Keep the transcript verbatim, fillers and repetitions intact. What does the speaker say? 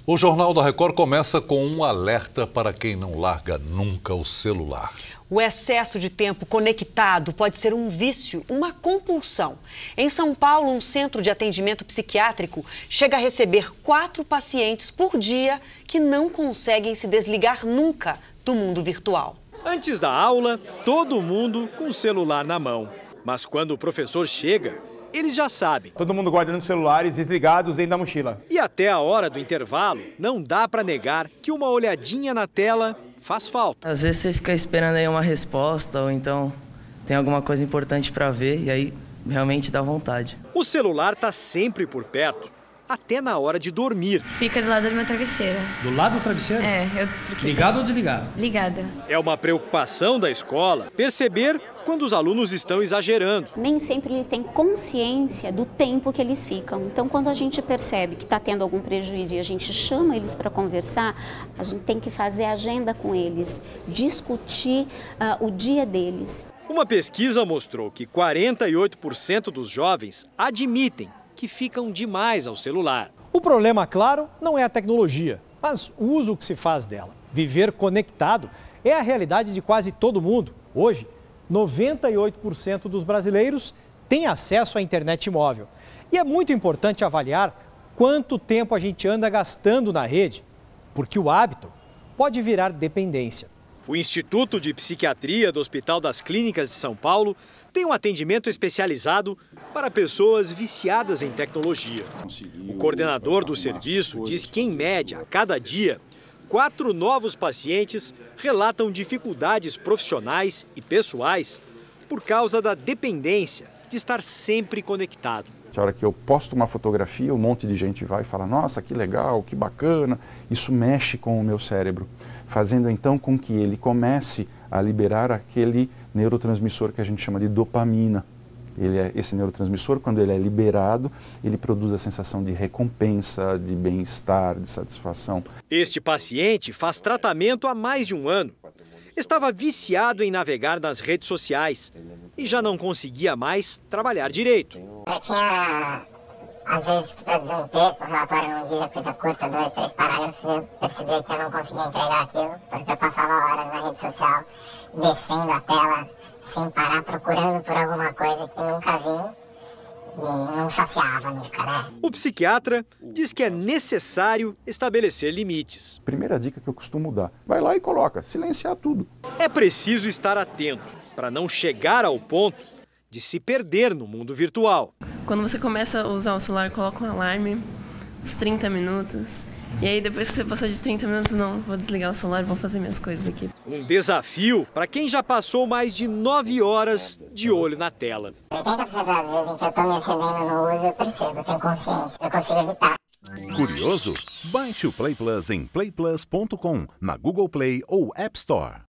O Jornal da Record começa com um alerta para quem não larga nunca o celular. O excesso de tempo conectado pode ser um vício, uma compulsão. Em São Paulo, um centro de atendimento psiquiátrico chega a receber quatro pacientes por dia que não conseguem se desligar nunca do mundo virtual. Antes da aula, todo mundo com o celular na mão. Mas quando o professor chega, eles já sabem. Todo mundo guardando os celulares desligados dentro da mochila. E até a hora do intervalo, não dá para negar que uma olhadinha na tela faz falta. Às vezes você fica esperando aí uma resposta ou então tem alguma coisa importante para ver e aí realmente dá vontade. O celular tá sempre por perto, até na hora de dormir. Fica do lado da minha travesseira. Do lado do travesseiro? É. Eu, porque... Ligado ou desligado? Ligada. É uma preocupação da escola perceber quando os alunos estão exagerando. Nem sempre eles têm consciência do tempo que eles ficam. Então, quando a gente percebe que está tendo algum prejuízo e a gente chama eles para conversar, a gente tem que fazer agenda com eles, discutir uh, o dia deles. Uma pesquisa mostrou que quarenta e oito por cento dos jovens admitem que ficam demais ao celular. O problema, claro, não é a tecnologia, mas o uso que se faz dela. Viver conectado é a realidade de quase todo mundo. Hoje, noventa e oito por cento dos brasileiros têm acesso à internet móvel. E é muito importante avaliar quanto tempo a gente anda gastando na rede, porque o hábito pode virar dependência. O Instituto de Psiquiatria do Hospital das Clínicas de São Paulo tem um atendimento especializado para pessoas viciadas em tecnologia. O coordenador do serviço diz que, em média, a cada dia, quatro novos pacientes relatam dificuldades profissionais e pessoais por causa da dependência de estar sempre conectado. A hora que eu posto uma fotografia, um monte de gente vai e fala: nossa, que legal, que bacana. Isso mexe com o meu cérebro, fazendo então com que ele comece a liberar aquele neurotransmissor que a gente chama de dopamina. Ele é, esse neurotransmissor, quando ele é liberado, ele produz a sensação de recompensa, de bem-estar, de satisfação. Este paciente faz tratamento há mais de um ano. Estava viciado em navegar nas redes sociais e já não conseguia mais trabalhar direito. Eu tinha, às vezes, que produzir um texto, um relatório num dia, coisa curta, dois, três parágrafos, eu percebia que eu não conseguia entregar aquilo, porque eu passava horas na rede social, descendo a tela, sem parar, procurando por alguma coisa que nunca vi e não saciava nunca, né? O psiquiatra diz que é necessário estabelecer limites. Primeira dica que eu costumo dar: vai lá e coloca, silenciar tudo. É preciso estar atento para não chegar ao ponto de se perder no mundo virtual. Quando você começa a usar o celular, coloca um alarme, uns trinta minutos. E aí, depois que você passou de trinta minutos, não, vou desligar o celular e vou fazer minhas coisas aqui. Um desafio para quem já passou mais de nove horas de olho na tela. oitenta por cento das vezes em que eu estou me excedendo no uso, eu percebo, eu tenho consciência, eu consigo evitar. Curioso? Baixe o Play Plus em play plus ponto com, na Google Play ou App Store.